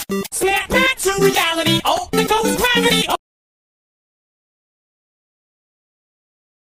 Snap back to reality. Oh, there goes gravity.